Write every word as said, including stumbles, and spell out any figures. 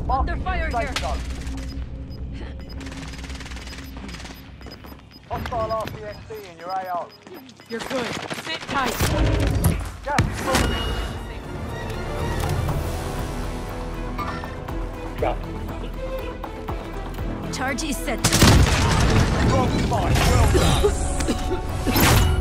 Under fire here. Zone. Hostile R C X D in your A O. You're good. Sit tight. Gas is moving. Charge is set. Strong fight. Well done.